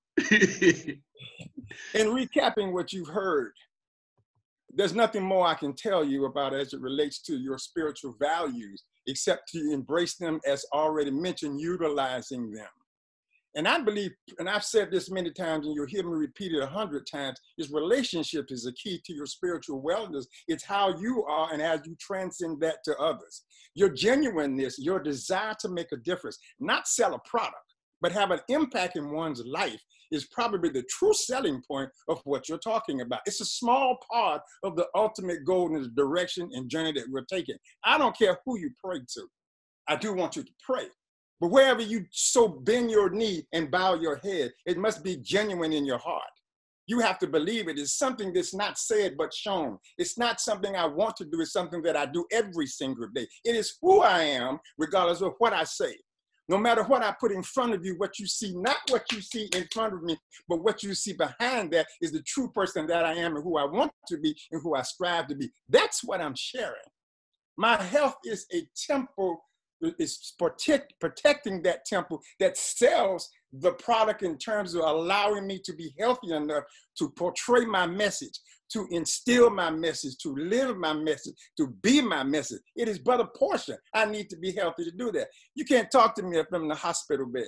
In recapping what you've heard, there's nothing more I can tell you about as it relates to your spiritual values, except to embrace them as already mentioned, utilizing them. And I believe, and I've said this many times, and you'll hear me repeat it 100 times, is relationship is the key to your spiritual wellness. It's how you are and how you transcend that to others. Your genuineness, your desire to make a difference, not sell a product, but have an impact in one's life, is probably the true selling point of what you're talking about. It's a small part of the ultimate goal and the direction and journey that we're taking. I don't care who you pray to. I do want you to pray. But wherever you so bend your knee and bow your head, it must be genuine in your heart. You have to believe it is something that's not said but shown. It's not something I want to do. It's something that I do every single day. It is who I am, regardless of what I say. No matter what I put in front of you, what you see, not what you see in front of me, but what you see behind that is the true person that I am and who I want to be and who I strive to be. That's what I'm sharing. My health is a temple. It's protecting that temple that sells the product in terms of allowing me to be healthy enough to portray my message, to instill my message, to live my message, to be my message. It is but a portion. I need to be healthy to do that. You can't talk to me if I'm in the hospital bed.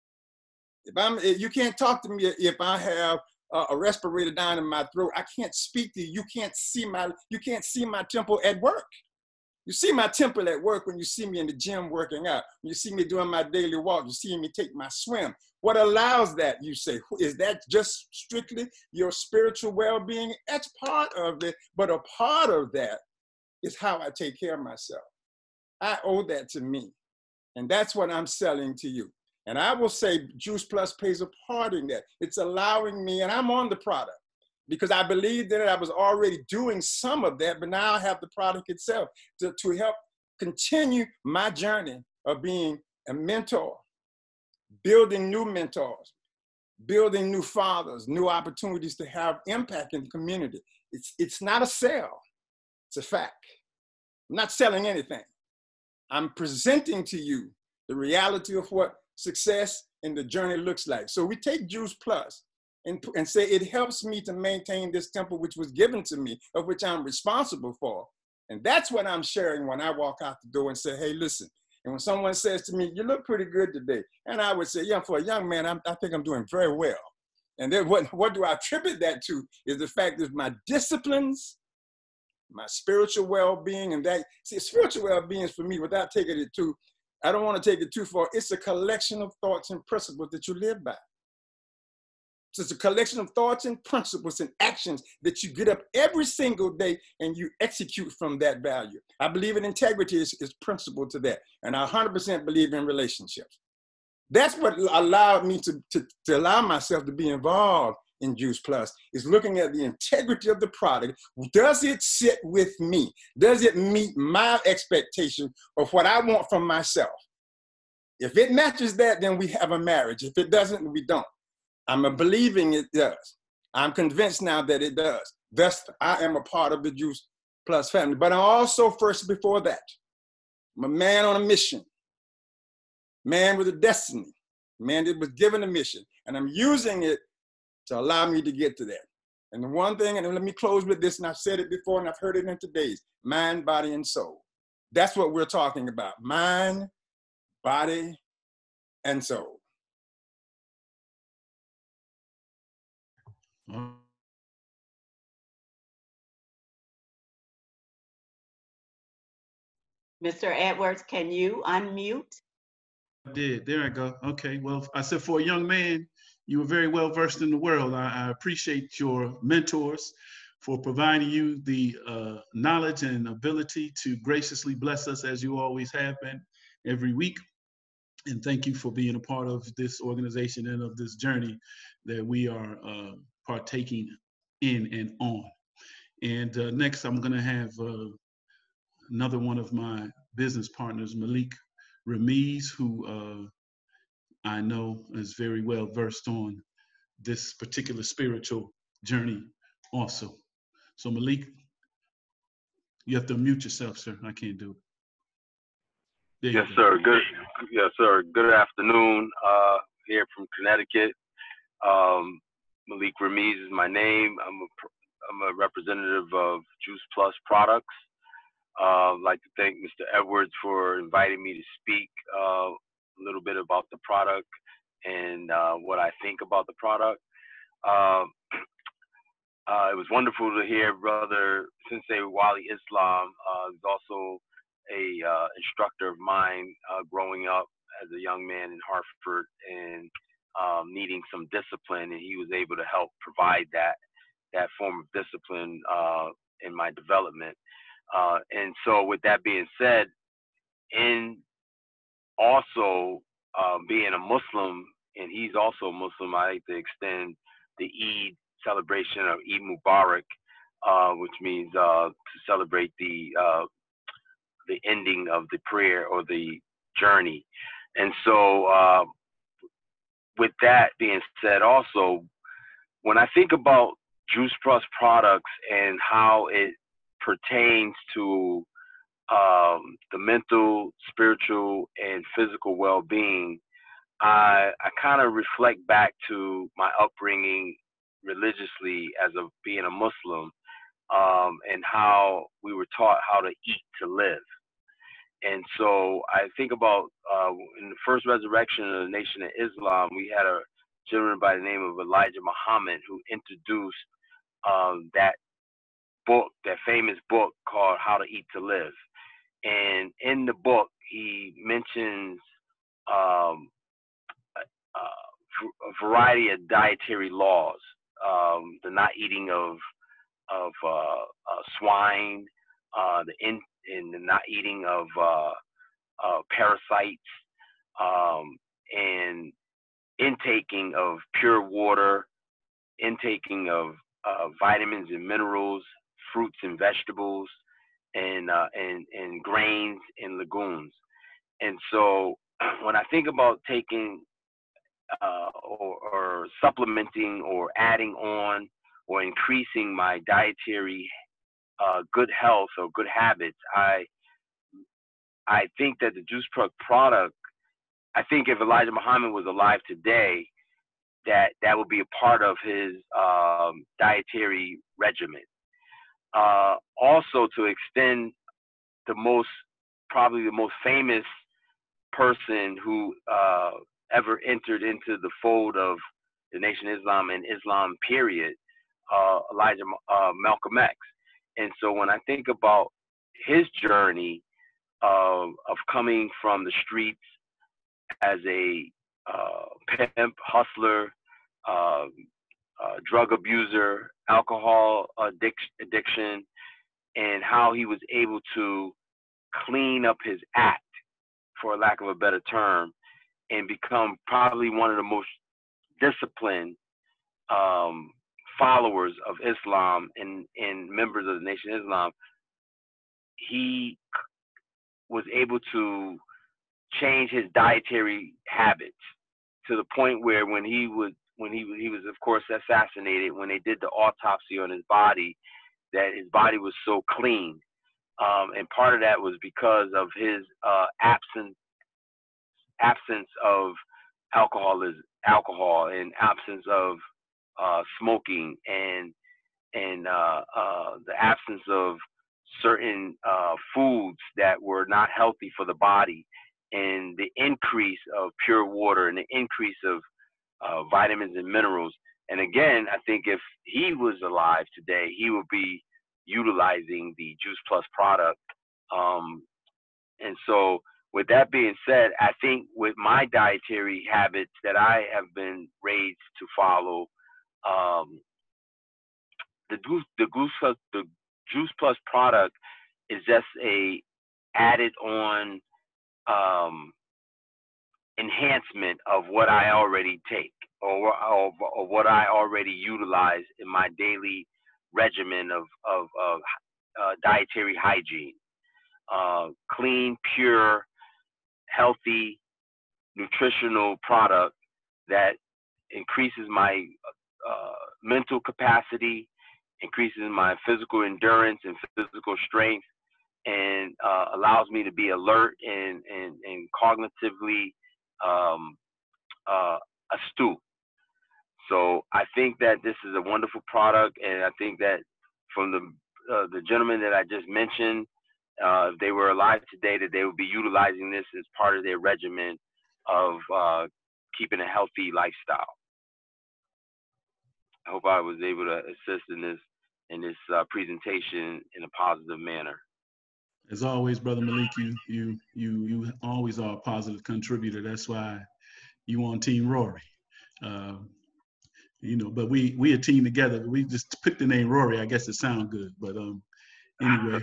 You can't talk to me if I have a respirator down in my throat. I can't speak to you. You can't see my temple at work. You see my temple at work when you see me in the gym working out. When you see me doing my daily walk, you see me take my swim. What allows that, you say? Is that just strictly your spiritual well-being? That's part of it, but a part of that is how I take care of myself. I owe that to me, and that's what I'm selling to you. And I will say Juice Plus plays a part in that. It's allowing me, and I'm on the product, because I believed that I was already doing some of that, but now I have the product itself to help continue my journey of being a mentor, building new mentors, building new fathers, new opportunities to have impact in the community. It's not a sale, it's a fact. I'm not selling anything. I'm presenting to you the reality of what success in the journey looks like. So we take Juice Plus and say it helps me to maintain this temple which was given to me, of which I'm responsible for. And that's what I'm sharing when I walk out the door and say, hey, listen. And when someone says to me, you look pretty good today. And I would say, yeah, for a young man, I think I'm doing very well. And then what do I attribute that to is the fact that my disciplines, my spiritual well-being, and that, see, spiritual well-being is for me, without taking it too, I don't want to take it too far. It's a collection of thoughts and principles that you live by. So it's a collection of thoughts and principles and actions that you get up every single day and you execute from that value. I believe in integrity is principle to that. And I 100% believe in relationships. That's what allowed me to allow myself to be involved in Juice Plus is looking at the integrity of the product. Does it sit with me? Does it meet my expectation of what I want from myself? If it matches that, then we have a marriage. If it doesn't, we don't. I'm believing it does. I'm convinced now that it does. Thus, I am a part of the Juice Plus family. But I'm also, first before that, I'm a man on a mission, man with a destiny, man that was given a mission, and I'm using it to allow me to get to that. And the one thing, and let me close with this, and I've said it before, and I've heard it in today's, mind, body, and soul. That's what we're talking about, mind, body, and soul. Mr. Edwards, can you unmute? I did. There I go. Okay. Well, I said for a young man, you were very well versed in the world. I appreciate your mentors for providing you the knowledge and ability to graciously bless us as you always have been every week. And thank you for being a part of this organization and of this journey that we are partaking in and on. And next, I'm going to have another one of my business partners, Malik Ramiz, who I know is very well versed on this particular spiritual journey also. So Malik, you have to unmute yourself, sir. I can't do it. Yes, sir. Good. Yes, sir. Good afternoon. Here from Connecticut. Malik Ramiz is my name. I'm a representative of Juice Plus Products. I'd like to thank Mr. Edwards for inviting me to speak a little bit about the product and what I think about the product. It was wonderful to hear Brother Sensei Wali Islam. He's also a instructor of mine growing up as a young man in Hartford and needing some discipline, and he was able to help provide that form of discipline in my development. And so with that being said, and also being a Muslim, and he's also a Muslim, I like to extend the Eid celebration of Eid Mubarak, which means to celebrate the ending of the prayer or the journey. And so with that being said, also, when I think about Juice Plus products and how it pertains to the mental, spiritual, and physical well-being, I kind of reflect back to my upbringing religiously as being a Muslim, and how we were taught how to eat to live. And so I think about in the first resurrection of the Nation of Islam, we had a gentleman by the name of Elijah Muhammad who introduced that book, that famous book called How to Eat to Live. And in the book, he mentions a variety of dietary laws, the not eating of swine, and the not eating of parasites, and intaking of pure water, intaking of vitamins and minerals, fruits and vegetables, and grains and legumes. And so when I think about taking or supplementing or adding on or increasing my dietary good health or good habits, I think that the Juice Plus product, I think if Elijah Muhammad was alive today, that would be a part of his dietary regimen. Also, to extend probably the most famous person who ever entered into the fold of the Nation of Islam and Islam period, Malcolm X. And so when I think about his journey of coming from the streets as a pimp, hustler, drug abuser, alcohol addiction, and how he was able to clean up his act, for lack of a better term, and become probably one of the most disciplined followers of Islam and members of the Nation of Islam, he was able to change his dietary habits to the point where when he was of course assassinated, when they did the autopsy on his body, that his body was so clean, and part of that was because of his absence of alcohol and absence of smoking and the absence of certain foods that were not healthy for the body, and the increase of pure water and the increase of vitamins and minerals. And again, I think if he was alive today, he would be utilizing the Juice Plus product. And so with that being said, I think with my dietary habits that I have been raised to follow, the Juice Plus product is just a added on enhancement of what I already take or what I already utilize in my daily regimen of dietary hygiene. Clean, pure, healthy, nutritional product that increases my mental capacity, increases my physical endurance and physical strength, and allows me to be alert and cognitively astute. So I think that this is a wonderful product, and I think that from the gentleman that I just mentioned, if they were alive today, that they would be utilizing this as part of their regimen of keeping a healthy lifestyle. I hope I was able to assist in this presentation in a positive manner. As always, Brother Malik, you always are a positive contributor. That's why you on Team Rory. But we a team together. We just picked the name Rory. I guess it sounds good, but anyway.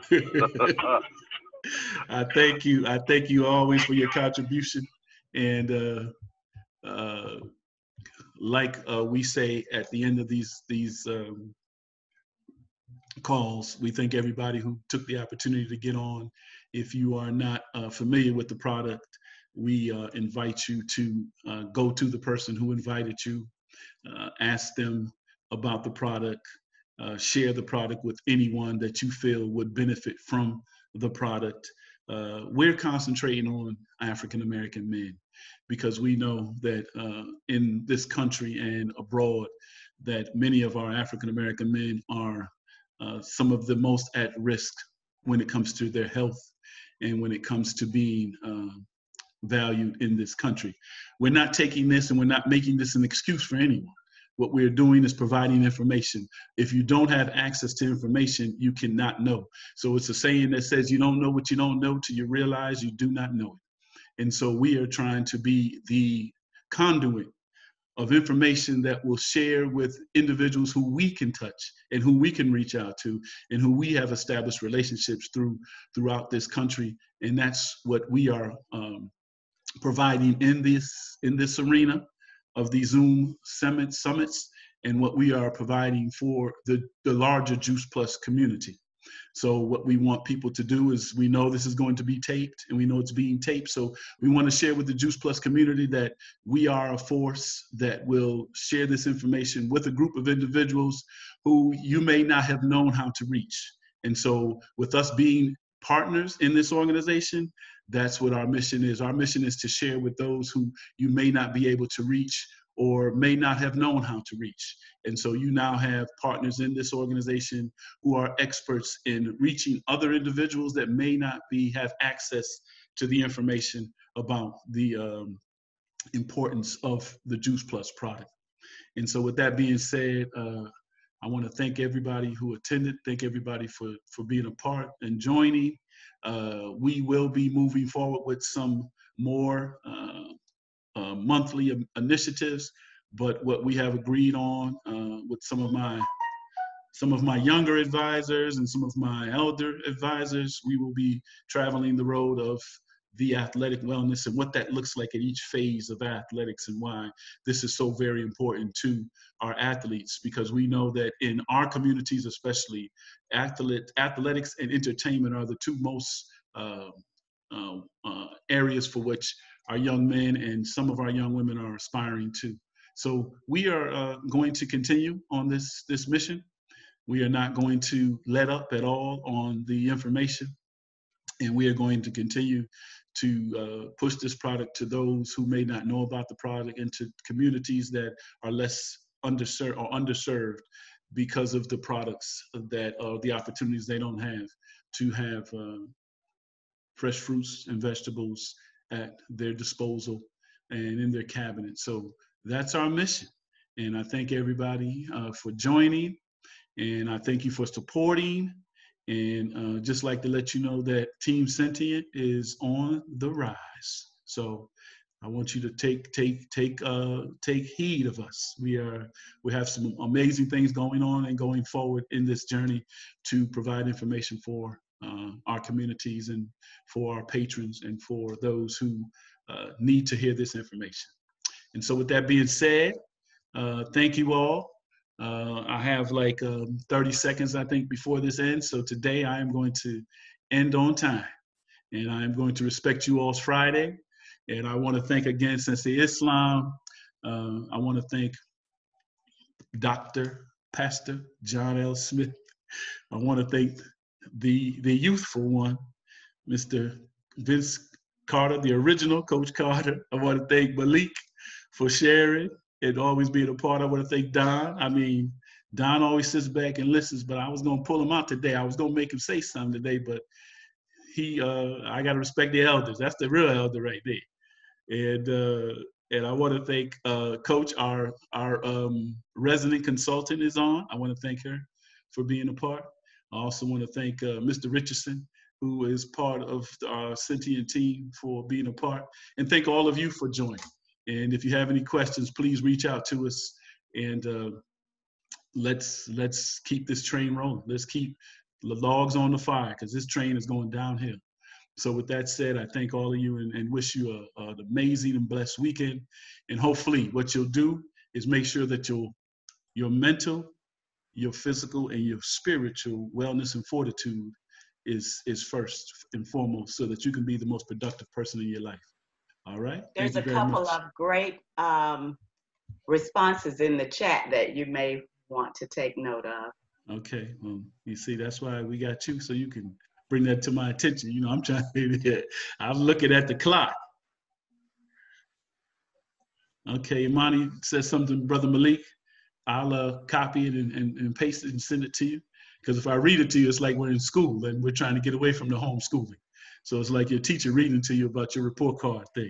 I thank you always for your contribution, and like we say at the end of these calls, we thank everybody who took the opportunity to get on. If you are not familiar with the product, we invite you to go to the person who invited you, ask them about the product, share the product with anyone that you feel would benefit from the product. We're concentrating on African American men because we know that in this country and abroad that many of our African American men are some of the most at risk when it comes to their health and when it comes to being valued in this country. We're not taking this and we're not making this an excuse for anyone. What we're doing is providing information. If you don't have access to information, you cannot know. So it's a saying that says you don't know what you don't know till you realize you do not know it. And so we are trying to be the conduit of information that will share with individuals who we can touch and who we can reach out to and who we have established relationships throughout this country. And that's what we are providing in this arena of the Zoom summits and what we are providing for the larger Juice Plus community. So what we want people to do is, we know this is going to be taped and we know it's being taped. So we want to share with the Juice Plus community that we are a force that will share this information with a group of individuals who you may not have known how to reach. And so with us being partners in this organization, that's what our mission is. Our mission is to share with those who you may not be able to reach or may not have known how to reach. And so you now have partners in this organization who are experts in reaching other individuals that may not have access to the information about the importance of the Juice Plus product. And so with that being said, I want to thank everybody who attended, thank everybody for being a part and joining. We will be moving forward with some more monthly initiatives, but what we have agreed on with some of my younger advisors and some of my elder advisors, we will be traveling the road of the athletic wellness and what that looks like at each phase of athletics, and why this is so very important to our athletes, because we know that in our communities, especially, athletics and entertainment are the two most areas for which our young men and some of our young women are aspiring to. So we are going to continue on this mission. We are not going to let up at all on the information, and we are going to continue to push this product to those who may not know about the product, and to communities that are less underserved because of the products that the opportunities they don't have to have fresh fruits and vegetables at their disposal and in their cabinet. So that's our mission. And I thank everybody for joining, and I thank you for supporting. And just like to let you know that Team Sentient is on the rise. So I want you to take heed of us. We have some amazing things going on and going forward in this journey to provide information for our communities and for our patrons and for those who need to hear this information. And so with that being said, thank you all. I have like 30 seconds, I think, before this ends. So today I am going to end on time, and I am going to respect you all's Friday. And I want to thank again Sensei Islam. I want to thank Dr. Pastor John L. Smith. I want to thank the youthful one, Mr. Vince Carter, the original Coach Carter. I want to thank Malik for sharing and always being a part. I want to thank Don. I mean, Don always sits back and listens, but I was going to pull him out today. I was going to make him say something today, but I got to respect the elders. That's the real elder right there. And I want to thank Coach, our resident consultant is on. I want to thank her for being a part. I also want to thank Mr. Richardson, who is part of our Sentient team, for being a part. And thank all of you for joining. And if you have any questions, please reach out to us, and let's keep this train rolling. Let's keep the logs on the fire, because this train is going downhill. So with that said, I thank all of you and wish you an amazing and blessed weekend. And hopefully what you'll do is make sure that your mental, your physical, and your spiritual wellness and fortitude is first and foremost, so that you can be the most productive person in your life. All right. There's a couple of great responses in the chat that you may want to take note of. Okay. Well, you see, that's why we got you, so you can bring that to my attention. You know, I'm trying to, I'm looking at the clock. Okay, Imani says something, Brother Malik. I'll copy it and paste it and send it to you. Because if I read it to you, it's like we're in school and we're trying to get away from the homeschooling. So it's like your teacher reading to you about your report card thing.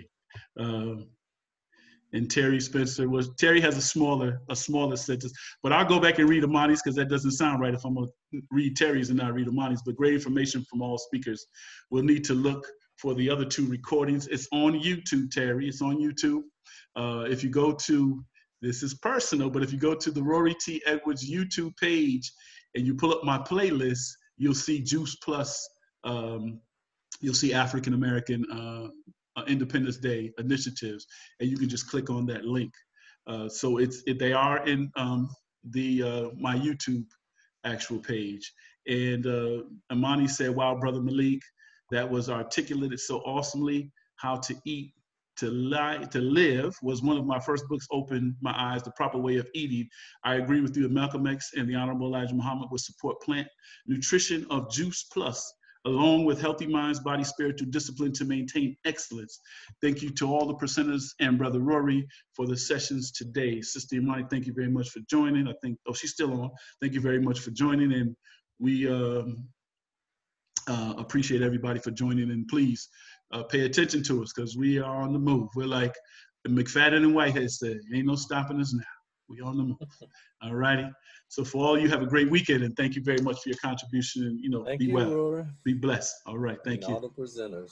And Terry Spencer Terry has a smaller sentence, but I'll go back and read Imani's, because that doesn't sound right if I'm gonna read Terry's and not read Imani's. But great information from all speakers. We'll need to look for the other two recordings. It's on YouTube, Terry. It's on YouTube. If you go to, this is personal, but if you go to the Rory T. Edwards YouTube page and you pull up my playlist, you'll see Juice Plus. You'll see African American Independence Day initiatives, and you can just click on that link. So they are in my YouTube actual page. And Imani said, "Wow, Brother Malik, that was articulated so awesomely. How to Eat to Live was one of my first books, opened my eyes, the proper way of eating. I agree with you that Malcolm X and the Honorable Elijah Muhammad would support plant nutrition of Juice Plus, along with healthy minds, body, spiritual discipline to maintain excellence." Thank you to all the presenters and Brother Rory for the sessions today. Sister Imani, thank you very much for joining. I think, oh, she's still on. Thank you very much for joining. And we appreciate everybody for joining. And please pay attention to us, because we are on the move. We're like McFadden and Whitehead said, ain't no stopping us now. We on the move. All righty. So for all you, have a great weekend, and thank you very much for your contribution. And be well, Rory. Be blessed. All right, thank you. All the presenters.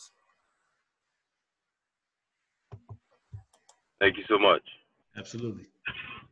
Thank you so much. Absolutely.